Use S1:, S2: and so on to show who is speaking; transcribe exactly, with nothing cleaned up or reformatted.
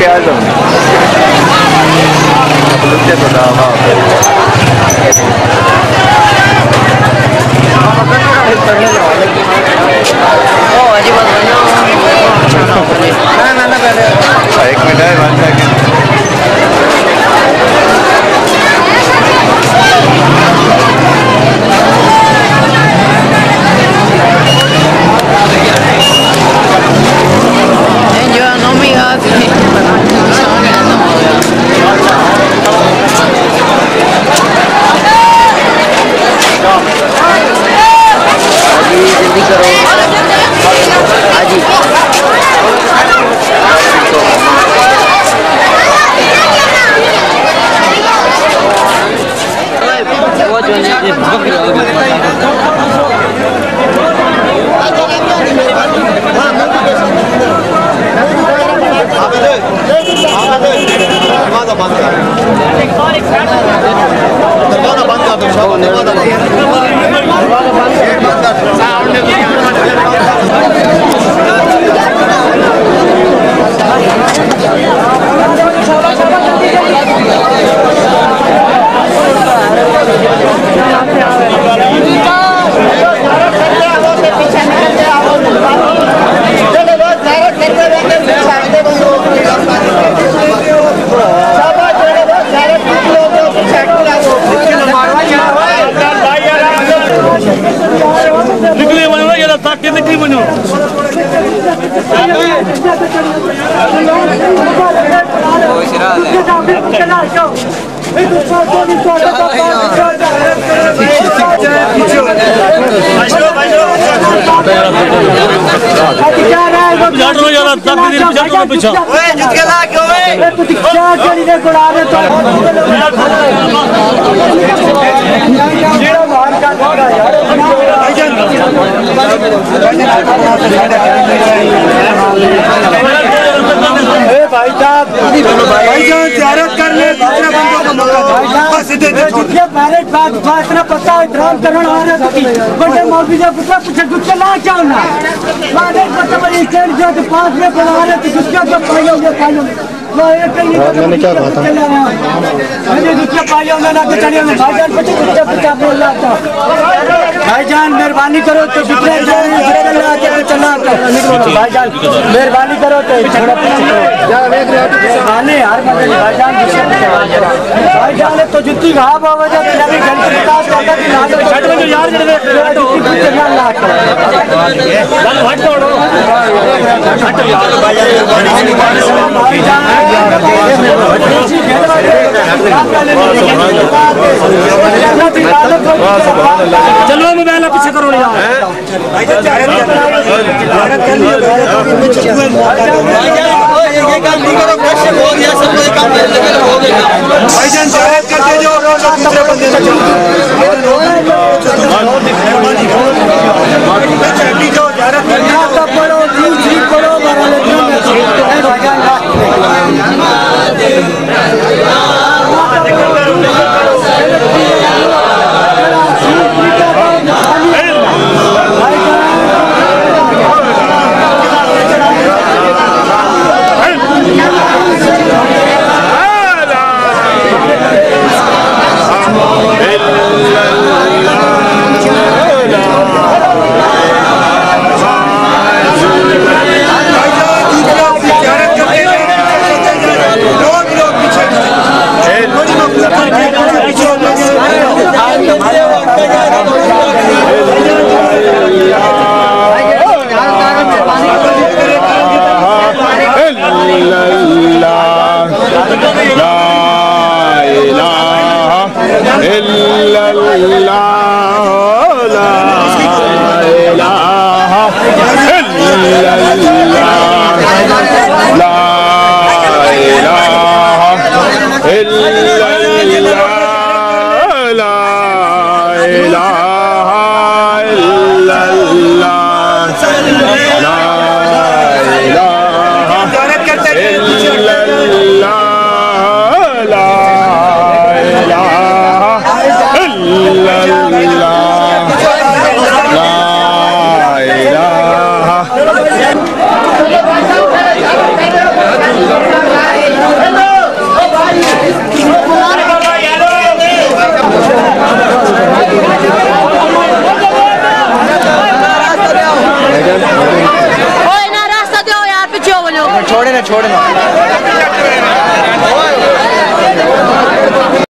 S1: के आज एक मिनट है वन सेकंड जल्दी करो हाजी निकली बनो ये रास्ता के निकली बनो भाई साहब भाई जान ज़ियारत कर ले दूसरे बंदों को मौका बस दे दे ये मैरिज बात इतना पता है ड्राम करने वाले बड़े मौलवी ने पूछा पूछा दूसरे ला क्या ना मैरिज पता बड़ी स्टैंड जो पांच में बना रहे थे दूसरे को पाइयो ये पाइयो मैंने क्या कहा था मैंने दूसरे पाइयो में ना चलिए भाईजान पता दूसरे पता बोल रहा था भाईजान मेहरबानी करो तो दूसरे चलना भाईजान मेहरबानी करो तो थोड़ा मेहरबानी यार भाईजान भाईजान तो जुत्ती घाव हो जाए तो नवी घर के विकास करता कि ना छठ में यार जड़े चलना लाट हट छोड़ो हट यार भाईजान चलो मोबाइल पीछे करो यार ये काम नहीं करो कैसे हो गया सब कोई काम कर लेके हो गया भाईजान जायज कर दे जो दूसरे बंदे से चलो जो जायज करना तो पड़ो ठीक ठीक करो मारा लेकिन भाईजान
S2: إلا छोड़े ना छोड़े ना